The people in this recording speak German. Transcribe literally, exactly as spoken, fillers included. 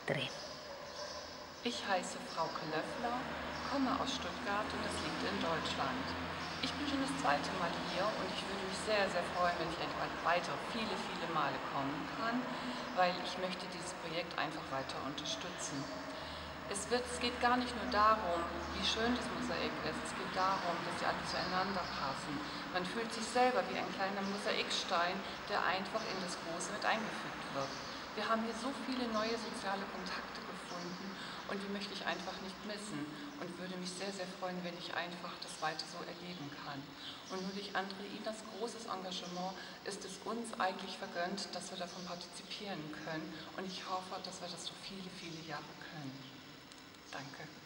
drin. Ich heiße Frauke Löffler, komme aus Stuttgart und das liegt in Deutschland. Ich bin schon das zweite Mal hier und ich würde mich sehr, sehr freuen, wenn ich etwa weitere viele, viele Male kommen kann, weil ich möchte dieses Projekt einfach weiter unterstützen. Es, wird, es geht gar nicht nur darum, wie schön das Mosaik ist, es geht darum, dass sie alle zueinander passen. Man fühlt sich selber wie ein kleiner Mosaikstein, der einfach in das Große mit eingefügt wird. Wir haben hier so viele neue soziale Kontakte gefunden und die möchte ich einfach nicht missen und würde mich sehr, sehr freuen, wenn ich einfach das weiter so erleben kann. Und nur durch Andreinas großes Engagement ist es uns eigentlich vergönnt, dass wir davon partizipieren können und ich hoffe, dass wir das noch viele, viele Jahre können. Danke.